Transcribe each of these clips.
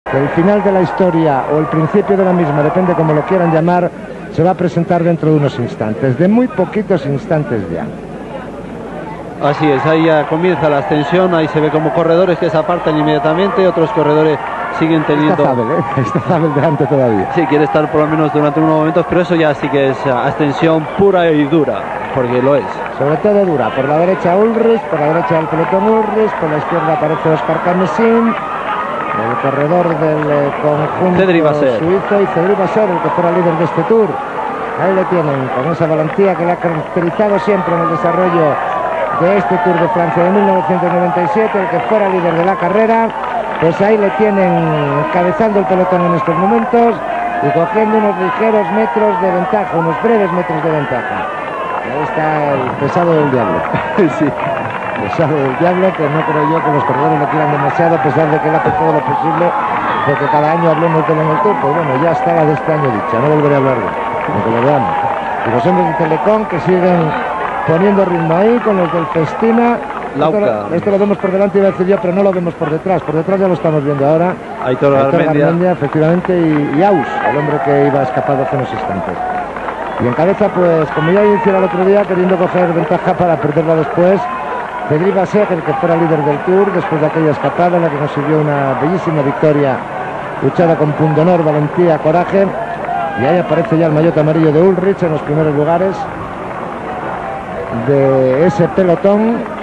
El final de la historia o el principio de la misma, depende como lo quieran llamar, se va a presentar dentro de unos instantes, de muy poquitos instantes ya. Así es, ahí ya comienza la ascensión, ahí se ve como corredores que se apartan inmediatamente, otros corredores siguen teniendo... Está Zabel delante todavía. Sí, quiere estar por lo menos durante unos momentos, pero eso ya sí que es ascensión pura y dura, porque lo es. Sobre todo dura, por la derecha Ulrich, por la derecha del pelotón Ulrich, por la izquierda aparece Oscar Carmesín, el corredor del conjunto suizo, y Cedric Vasseur, el que fuera líder de este Tour. Ahí le tienen, con esa valentía que le ha caracterizado siempre en el desarrollo de este Tour de Francia de 1997, el que fuera líder de la carrera, pues ahí le tienen encabezando el pelotón en estos momentos y cogiendo unos ligeros metros de ventaja, unos breves metros de ventaja. Ahí está el pesado del diablo. Sí. Pesado del diablo, que no creo yo que los corredores lo quieran demasiado, a pesar de que él hace todo lo posible porque cada año hablemos de él en el Tour. Pues bueno, ya estaba de este año dicha, no volveré a hablar de él, aunque lo veamos. Y los hombres de Telecom que siguen poniendo ritmo ahí con los del Festina. Esto lo vemos por delante, iba a decir yo, pero no lo vemos por detrás. Por detrás ya lo estamos viendo ahora. Aitor Garmendia, efectivamente, y Aus, el hombre que iba escapado hace unos instantes. Y en cabeza, pues, como ya hiciera el otro día, queriendo coger ventaja para perderla después, Cedric Vasseur, el que fuera líder del Tour, después de aquella escapada en la que consiguió una bellísima victoria, luchada con pundonor, valentía, coraje. Y ahí aparece ya el maillot amarillo de Ulrich en los primeros lugares de ese pelotón,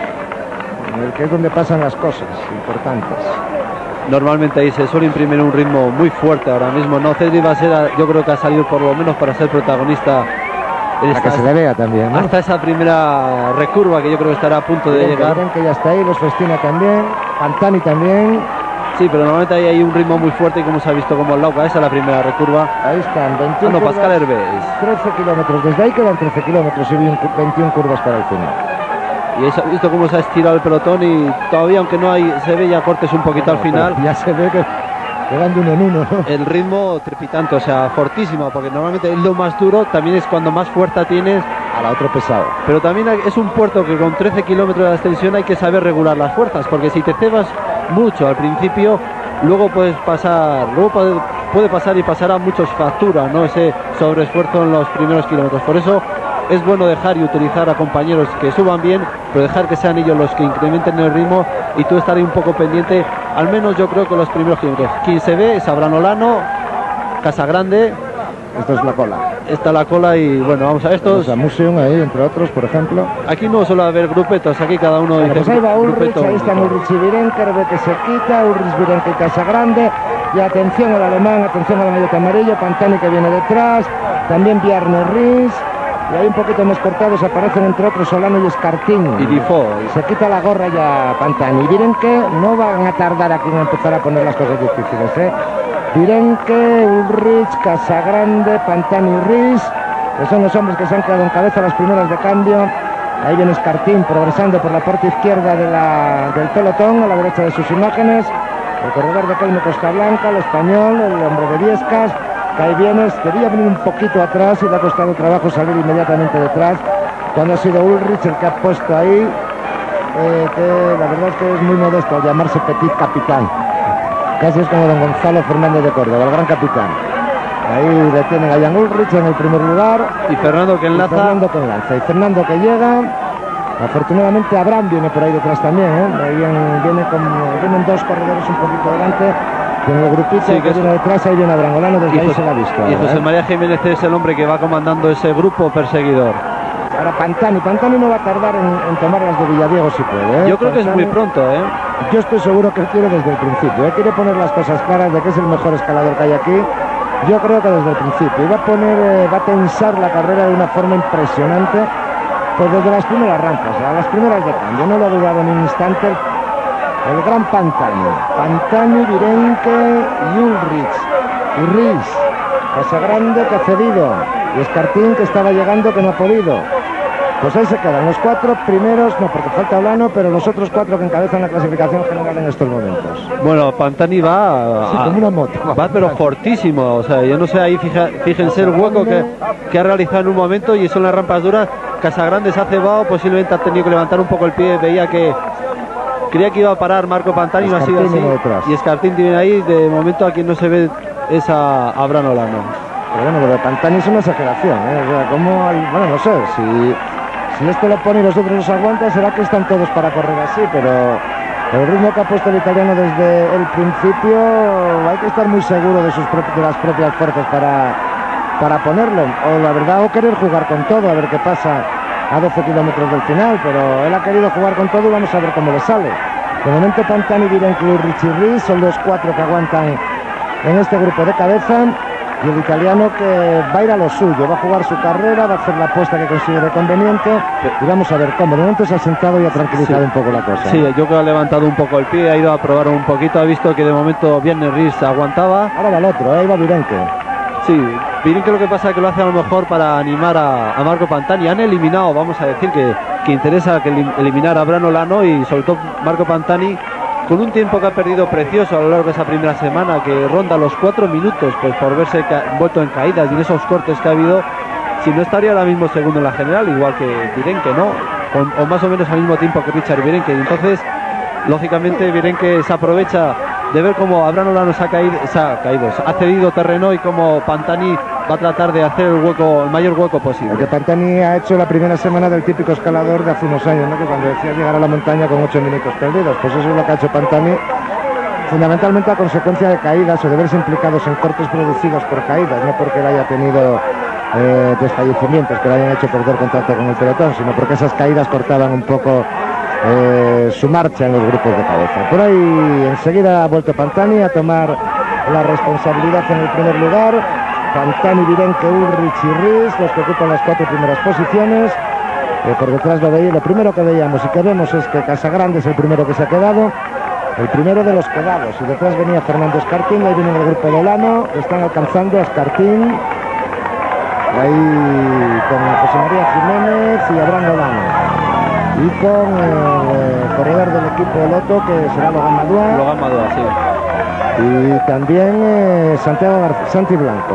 en el que es donde pasan las cosas importantes. Normalmente ahí se suele imprimir un ritmo muy fuerte ahora mismo, ¿no? Cedric Vasseur yo creo que ha salido por lo menos para ser protagonista. Para que se le vea también, ¿no? Hasta esa primera recurva que yo creo que estará a punto de llegar. Que ya está ahí, los Festina también, Pantani también. Sí, pero normalmente ahí hay un ritmo muy fuerte, como se ha visto como el Lauca. Esa es la primera recurva. Ahí están, 21 curvas, Pascal Herbes. 13 kilómetros, desde ahí quedan 13 kilómetros y 21 curvas para el final. Y se ha visto cómo se ha estirado el pelotón y todavía, aunque no hay, se ve ya cortes un poquito al final. Ya se ve que quedan de uno en uno, ¿no? El ritmo trepidante, o sea, fortísimo, porque normalmente es lo más duro, también es cuando más fuerza tienes. A la otro pesado. Pero también es un puerto que con 13 kilómetros de extensión hay que saber regular las fuerzas, porque si te cebas mucho al principio, luego puedes pasar, puede pasar y pasará muchos facturas, ¿no? Ese sobreesfuerzo en los primeros kilómetros. Por eso es bueno dejar y utilizar a compañeros que suban bien, pero dejar que sean ellos los que incrementen el ritmo y tú estar ahí un poco pendiente, al menos yo creo que los primeros kilómetros. Quien se ve es Abranolano, Casagrande. Esto es la cola. Está la cola y bueno, vamos a estos. Vamos a Museum ahí, entre otros, por ejemplo. Aquí no suele haber grupetos, aquí cada uno dice. Pues ahí va Ulrich, ahí están Ulrich y Virenque, ve que se quita, Ulrich, Virenque y Casagrande. Y atención al alemán, atención al maillot amarillo, Pantani que viene detrás, también Bjarne Riis. Y ahí un poquito más cortados aparecen entre otros Solano y Escartín. Y Difo. Se quita la gorra ya Pantani. Y Virenque no van a tardar aquí en empezar a poner las cosas difíciles, ¿eh? Virenque, Ulrich, Casagrande, Pantani y Riis, que son los hombres que se han quedado en cabeza las primeras de cambio. Ahí viene Escartín progresando por la parte izquierda del pelotón, a la derecha de sus imágenes. El corredor de Caime Costa Blanca, el español, el hombre de Viescas, que ahí viene, quería venir un poquito atrás y le ha costado trabajo salir inmediatamente detrás, cuando ha sido Ulrich el que ha puesto ahí, que la verdad es que es muy modesto al llamarse Petit Capitán. Casi es como don Gonzalo Fernández de Córdoba, el gran capitán. Ahí le tienen a Jan Ulrich en el primer lugar. Y Fernando que enlaza. Y Fernando que llega. Afortunadamente Abraham viene por ahí detrás también, ¿eh? Vienen dos corredores un poquito delante. Y en el grupito que viene detrás, ahí viene Abraham Olano, desde ahí se la ha visto. Y José María Jiménez es el hombre que va comandando ese grupo perseguidor. Ahora Pantani no va a tardar en tomar las de Villadiego si puede, ¿eh? Yo creo que es muy pronto, ¿eh? Yo estoy seguro que él quiere desde el principio, ¿eh? Quiere poner las cosas claras de que es el mejor escalador que hay aquí. Yo creo que desde el principio. Y va a tensar la carrera de una forma impresionante, pues desde las primeras rampas, a las primeras de cambio. No lo ha dudado ni un instante el gran Pantani, Virenque y Ulrich y Riis. Casagrande que ha cedido y Escartín que estaba llegando que no ha podido. Pues ahí se quedan los cuatro primeros, no porque falta Olano, pero los otros cuatro que encabezan la clasificación general en estos momentos. Bueno, Pantani va como una moto. Va pero fortísimo, o sea, yo no sé, ahí fíjense el hueco que ha realizado en un momento y son las rampas duras. Casagrande se ha cebado, posiblemente ha tenido que levantar un poco el pie, veía que Creía que iba a parar Marco Pantani, no ha sido así. Y Escartín tiene ahí, de momento aquí no se ve esa Abraham Olano. Pero bueno, lo de Pantani es una exageración, ¿eh? O sea, como, bueno, no sé, si esto lo pone y los otros los aguantan, será que están todos para correr así, pero el ritmo que ha puesto el italiano desde el principio, hay que estar muy seguro de las propias fuerzas para ponerlo, o la verdad, o querer jugar con todo, a ver qué pasa a 12 kilómetros del final, pero él ha querido jugar con todo y vamos a ver cómo le sale. De momento Pantani, Virenque, Ulrich y Riis son los 4 que aguantan en este grupo de cabeza, y el italiano que va a ir a lo suyo, va a jugar su carrera, va a hacer la apuesta que considere conveniente y vamos a ver cómo. De momento se ha sentado y ha tranquilizado un poco la cosa. Sí, yo creo que ha levantado un poco el pie, ha ido a probar un poquito, ha visto que de momento Vierne Riis aguantaba. Ahora va el otro, ahí va Virenque. Sí, Virenque lo que pasa es que lo hace a lo mejor para animar a Marco Pantani. Han eliminado, vamos a decir que interesa eliminar a Abraham Olano, y sobre todo Marco Pantani, con un tiempo que ha perdido precioso a lo largo de esa primera semana, que ronda los 4 minutos, pues por verse envuelto en caídas y en esos cortes que ha habido. Si no, estaría ahora mismo segundo en la general, igual que Virenque, ¿no? O más o menos al mismo tiempo que Richard Virenque. Y entonces, lógicamente, Virenque se aprovecha de ver cómo Abraham Olano ha cedido terreno y cómo Pantani va a tratar de hacer el mayor hueco posible. Porque Pantani ha hecho la primera semana del típico escalador de hace unos años, ¿no? Que cuando decía llegar a la montaña con 8 minutos perdidos, pues eso es lo que ha hecho Pantani, fundamentalmente a consecuencia de caídas o de verse implicados en cortes producidos por caídas, no porque él haya tenido desfallecimientos que le hayan hecho perder contacto con el pelotón, sino porque esas caídas cortaban un poco su marcha en los grupos de cabeza. Por ahí enseguida ha vuelto Pantani a tomar la responsabilidad en el primer lugar. Pantani, Virenque, Ulrich y Riis, los que ocupan las 4 primeras posiciones. Por detrás lo primero que veíamos y que vemos es que Casagrande es el primero que se ha quedado, el primero de los quedados, y detrás venía Fernando Escartín. Ahí viene el grupo de Olano, que están alcanzando a Escartín, ahí con José María Jiménez y Abraham Olano, y con el corredor del equipo Loto, que será Logan Madua, sí. Y también Santi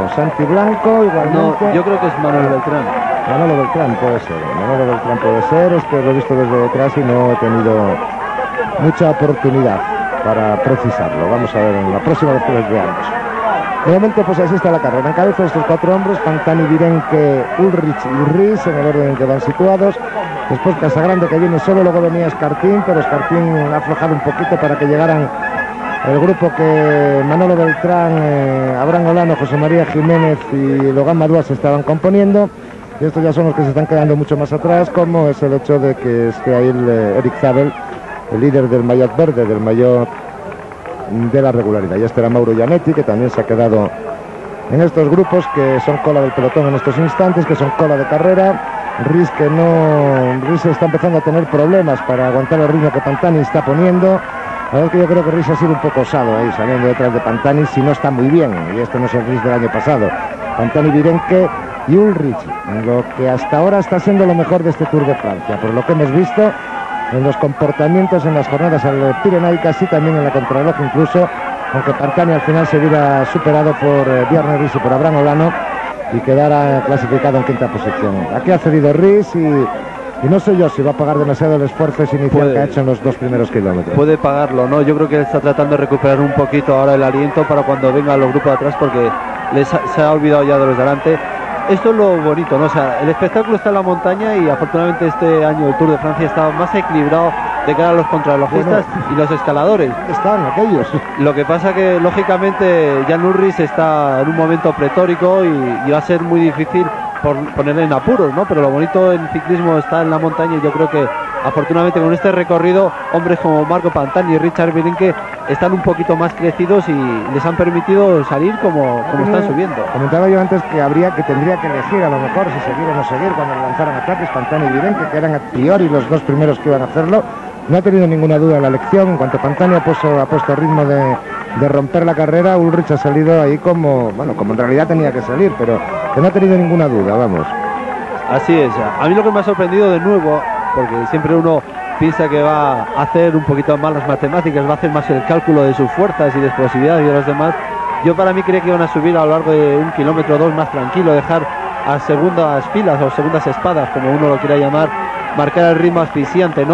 Blanco igualmente. No, yo creo que es Manolo Beltrán. Manolo Beltrán puede ser, es que lo he visto desde detrás y no he tenido mucha oportunidad para precisarlo. Vamos a ver en la próxima vez que los veamos. De momento, pues así está la carrera. En cabeza estos 4 hombres: Pantani, Virenque, Ulrich y Riis, en el orden en que van situados. Después Casagrande, que viene solo, luego venía Escartín, pero Escartín ha aflojado un poquito para que llegaran el grupo que Manolo Beltrán, Abraham Olano, José María Jiménez y Logan Madua se estaban componiendo. Y estos ya son los que se están quedando mucho más atrás, como es el hecho de que esté ahí Eric Zabel, el líder del maillot verde, del maillot de la regularidad. Ya estará Mauro Gianetti, que también se ha quedado en estos grupos, que son cola del pelotón en estos instantes, que son cola de carrera. Riis está empezando a tener problemas para aguantar el ritmo que Pantani está poniendo. La verdad es que yo creo que Riis ha sido un poco osado ahí, saliendo detrás de Pantani, si no está muy bien, y este no es el Riis del año pasado. Pantani, Virenque y Ulrich, lo que hasta ahora está siendo lo mejor de este Tour de Francia, por lo que hemos visto en los comportamientos en las jornadas pirenaicas y también en la contrarreloj incluso, aunque Pantani al final se hubiera superado por Vierne Riis y por Abraham Olano y quedara clasificado en 5ª posición. Aquí ha cedido Riis y no sé yo si va a pagar demasiado el esfuerzo inicial que ha hecho en los 2 primeros kilómetros. Puede pagarlo, ¿no? Yo creo que está tratando de recuperar un poquito ahora el aliento para cuando vengan los grupos de atrás, porque se ha olvidado ya de los de delante. Esto es lo bonito, ¿no? O sea, el espectáculo está en la montaña, y afortunadamente este año el Tour de Francia está más equilibrado de cara a los contrarrelojistas y los escaladores. Están aquellos. Lo que pasa que lógicamente Jan Ulrich está en un momento pletórico y va a ser muy difícil ponerle en apuros, ¿no? Pero lo bonito en ciclismo está en la montaña, y yo creo que afortunadamente con este recorrido hombres como Marco Pantani y Richard Virenque están un poquito más crecidos y les han permitido salir como están subiendo. Comentaba yo antes que tendría que elegir a lo mejor si seguir o no seguir cuando lanzaran ataques Pantani y Virenque, que eran a priori los 2 primeros que iban a hacerlo. No ha tenido ninguna duda en la elección. En cuanto Pantani ha puesto ritmo de romper la carrera, Ulrich ha salido ahí como en realidad tenía que salir, pero que no ha tenido ninguna duda, vamos. Así es. A mí lo que me ha sorprendido de nuevo, porque siempre uno piensa que va a hacer un poquito más las matemáticas, va a hacer más el cálculo de sus fuerzas y de explosividad y de los demás. Yo para mí creía que iban a subir a lo largo de 1 kilómetro o 2 más tranquilo, dejar a segundas filas o segundas espadas, como uno lo quiera llamar, marcar el ritmo asfixiante, ¿no?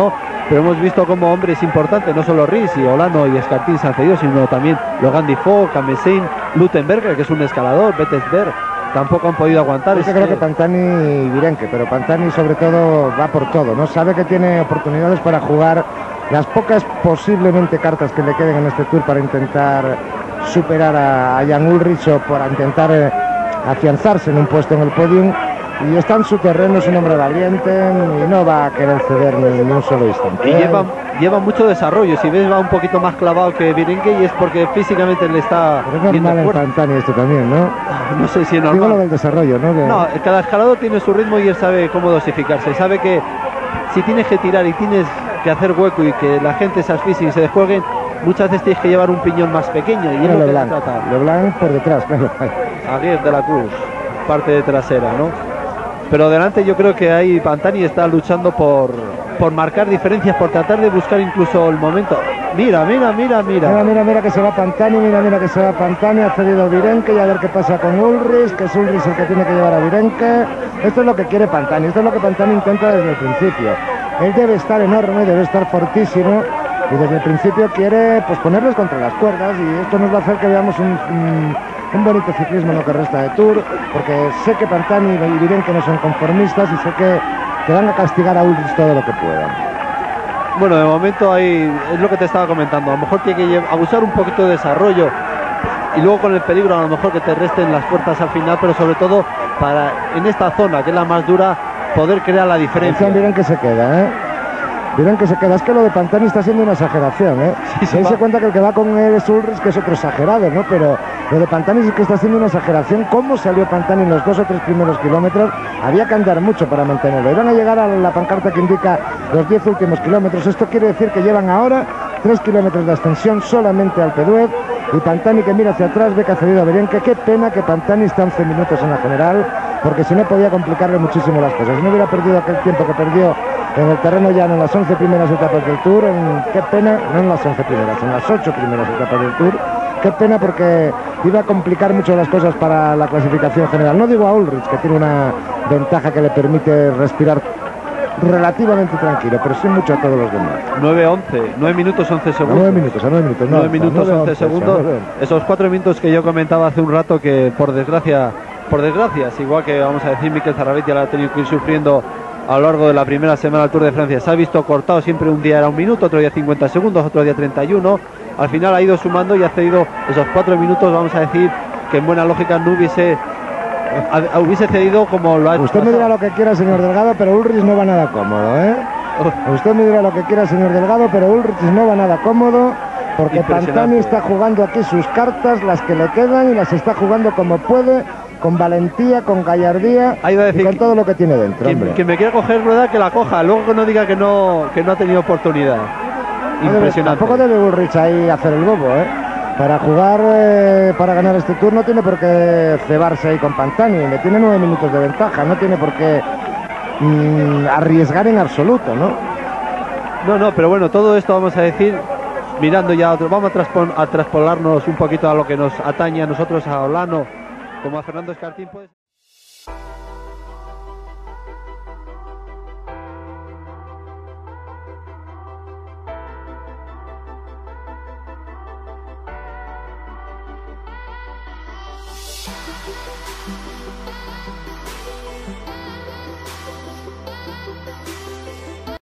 pero hemos visto como hombres importantes, no solo Riz y Olano y Escartín se han cedido, sino también Logan Defoe, Kamesin, Lutenberger, que es un escalador, Bettesberg, tampoco han podido aguantar. Yo creo que Pantani y Virenque, pero Pantani sobre todo va por todo, ¿no? Sabe que tiene oportunidades para jugar las pocas posiblemente cartas que le queden en este Tour para intentar superar a Jan Ullrich o para intentar afianzarse en un puesto en el podium. Y está en su terreno, es un hombre valiente y no va a querer ceder ni un solo instante. Y lleva mucho desarrollo. Si ves, va un poquito más clavado que Virenque y es porque físicamente le está. Pero es normal en Pantani esto también, ¿no? No sé si es normal. Digo lo del desarrollo, ¿no? No, cada escalador tiene su ritmo y él sabe cómo dosificarse. Sabe que si tienes que tirar y tienes que hacer hueco y que la gente se asfixie y se desjueguen, muchas veces tienes que llevar un piñón más pequeño. Y es lo que trata. Leblanc por detrás, claro. Aguirre de la Cruz, parte de trasera, ¿no? Pero delante yo creo que ahí Pantani está luchando por marcar diferencias, por tratar de buscar incluso el momento. Mira que se va Pantani, mira que se va Pantani, ha cedido Virenque y a ver qué pasa con Ullrich, que es Ullrich el que tiene que llevar a Virenque. Esto es lo que quiere Pantani, esto es lo que Pantani intenta desde el principio. Él debe estar enorme, debe estar fortísimo y desde el principio quiere pues ponerlos contra las cuerdas, y esto nos va a hacer que veamos un bonito ciclismo en lo que resta de Tour, porque sé que Pantani y Virenque no son conformistas y sé que van a castigar a Ullrich todo lo que puedan. Bueno, de momento ahí es lo que te estaba comentando, a lo mejor tiene que abusar un poquito de desarrollo y luego con el peligro a lo mejor que te resten las fuerzas al final, pero sobre todo para en esta zona que es la más dura poder crear la diferencia. Miren que se queda, Miren que se queda, es que lo de Pantani está siendo una exageración, Sí, se cuenta que el que va con él es Ullrich, que es otro exagerado, ¿no? Pero lo de Pantani sí que está siendo una exageración. ¿Cómo salió Pantani en los 2 o 3 primeros kilómetros? Había que andar mucho para mantenerlo. Iban a llegar a la pancarta que indica los 10 últimos kilómetros. Esto quiere decir que llevan ahora 3 kilómetros de ascensión solamente al Alpe. Y Pantani, que mira hacia atrás, ve que ha cedido a Virenque. Qué pena que Pantani está 11 minutos en la general, porque si no podía complicarle muchísimo las cosas. Si no hubiera perdido aquel tiempo que perdió en el terreno llano en las 11 primeras etapas del Tour, qué pena, no en las 11 primeras, en las 8 primeras etapas del Tour, qué pena, porque iba a complicar mucho las cosas para la clasificación general. No digo a Ullrich, que tiene una ventaja que le permite respirar relativamente tranquilo, pero sí mucho a todos los demás. 9 minutos 11 segundos. 9 minutos 11 segundos. Esos 4 minutos que yo comentaba hace un rato que por desgracia, es igual que vamos a decir Mikel Zarrabetti, la ha tenido que ir sufriendo a lo largo de la primera semana del Tour de Francia. Se ha visto cortado, siempre un día era 1 minuto, otro día 50 segundos, otro día 31. Al final ha ido sumando y ha cedido esos 4 minutos, vamos a decir que en buena lógica no hubiese cedido como lo ha hecho. Usted me dirá lo que quiera, señor Delgado, pero Ullrich no va nada cómodo, Usted me dirá lo que quiera, señor Delgado, pero Ullrich no va nada cómodo, porque Pantani está jugando aquí sus cartas, las que le quedan, y las está jugando como puede, con valentía, con gallardía y con todo lo que tiene dentro. Que me quiera coger rueda, que la coja, luego que no diga que no ha tenido oportunidad. Impresionante. Tampoco debe Ullrich ahí hacer el bobo, Para jugar, para ganar este Tour no tiene por qué cebarse ahí con Pantani, le tiene 9 minutos de ventaja, no tiene por qué arriesgar en absoluto, No, pero bueno, todo esto vamos a decir mirando ya vamos a traspolarnos un poquito a lo que nos atañe a nosotros, a Olano, como a Fernando Escartín, pues.